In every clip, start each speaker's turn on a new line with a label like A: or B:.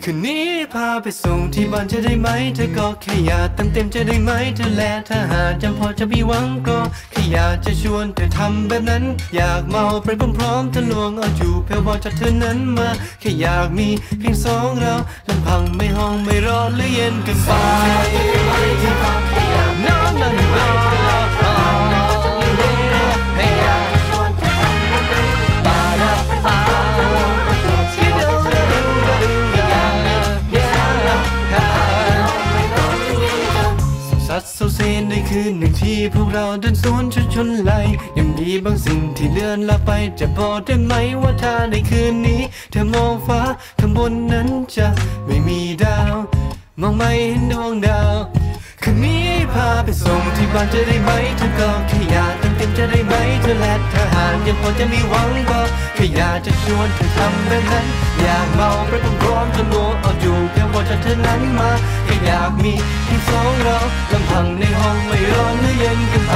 A: คืนนี้พาไปส่งที่บ้านจะได้ไหมเธอก็แค่อยากเต็มจะได้ไหมเธอและถ้าหากจำพอจะมีหวังก็แค่อยากจะชวนเธอทำแบบนั้นอยากเมาไปพร้อมๆทะลวงเอาจูบเพียวบอกจากเธอนั้นมาแค่อยากมีเพียงสองเราลำพังไม่ห้องไม่ร้อนหรือเย็นเกินไปน้องนั้นรอสัดโซเซนในคืนหนึ่งที่พวกเราเดินสวนชนไหลยังมีบางสิ่งที่เลื่อนละไปจะบอกได้ไหมว่าถ้าในคืนนี้เธอมองฟ้าข้างบนนั้นจะไม่มีดาวมองไม่เห็นดวงดาวคืนนี้พาไปส่งที่บ้านจะได้ไหมเธอก็แค่อยากเต็มจะได้ไหมเธอและถ้าหากยังพอจะมีหวังก็แค่อยากจะชวนเธอทำแบบนั้นอยากเมาไปพร้อมๆจนโง่เอาจูบเพียงพอจากเธอนั้นมาแค่อยากมีเพียงสองเราลำพังในห้องไม่ร้อนหรือเย็นกันไป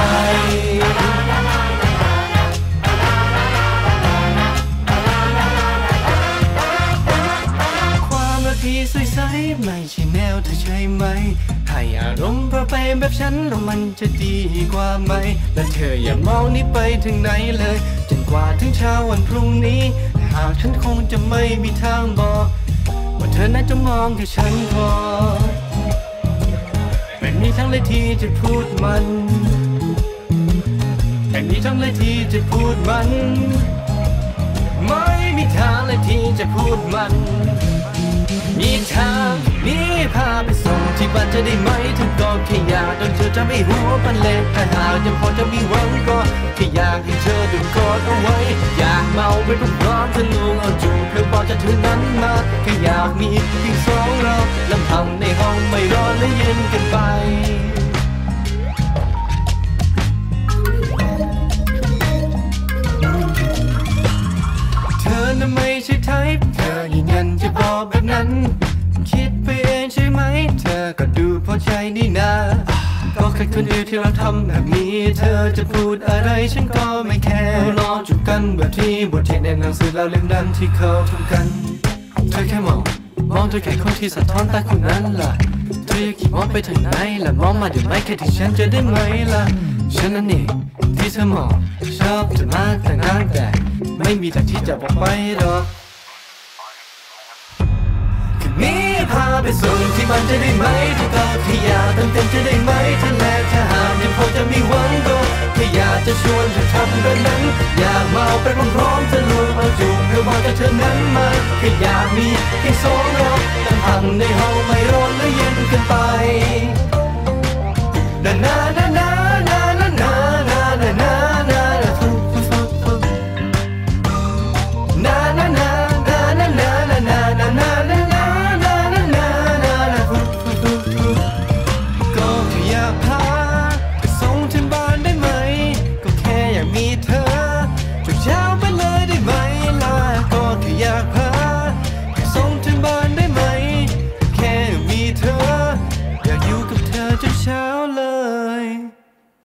A: ที่ใสๆไม่ใช่แนวเธอใช่ไหมให้อารมณ์พาไปแบบฉันแล้วมันจะดีกว่าไหมและเธออย่ามองนี้ไปถึงไหนเลยจนกว่าถึงเช้าวันพรุ่งนี้หากฉันคงจะไม่มีทางบอกว่าเธอน่าจะมองแค่ฉันพอไม่มีทั้งเลยที่จะพูดมันไม่มีทั้งเลยที่จะพูดมันไม่มีทางเลยที่จะพูดมันมีทางนี้พาไปส่งที่บ้านจะได้ไหมถึงก็แค่อยากโดนเธอจะไม่หัวปันเล็กแต่หากยังพอจะมีหวังก็แค่อยากให้เธอดูกอดเอาไว้อยากเมาไปพร้อมๆทะลวงเอาจูบเพื่อบอกจากเธอนั้นมาแค่อยากมีเพียงสองเราลำพังในห้องไม่ร้อนและเย็นกันไปเธอน่ะไม่ใช่ไทป์เธอยืนยันจะบอกแบบนั้นคิดไปเองใช่ไหมเธอก็ดูพอใจนี่นาก็แค่คนเดียวที่เราทำแบบนี้เธอจะพูดอะไรฉันก็ไม่แคร์รอจูบกันแบบที่บทเรียนในหนังสือเราเล่มนั้นที่เขาทำกันเธอแค่มองเธอแค่คนที่สะท้อนตาคนนั้นล่ะเธออยากขี่มองไปถึงไหนล่ะมองมาเดี๋ยวไม่แค่ที่ฉันจะได้ไหมล่ะฉันนั่นเองที่เธอมองชอบเธอมากแต่นักแต่ไม่มีทางที่จะบอกไปหรอกคืนนี้พาไปส่งที่บ้านจะได้ไหมเธอก็แค่อยากเต็มจะได้ไหมเธอและถ้าหากยังพอจะมีหวังก็แค่อยากจะชวนเธอทำแบบนั้นอยากเมาไปพร้อมๆเธอลวงเอาจูบเพื่อบอกจากเธอนั้นมาแค่อยากมีเพียงสองเราลำพังในห้อง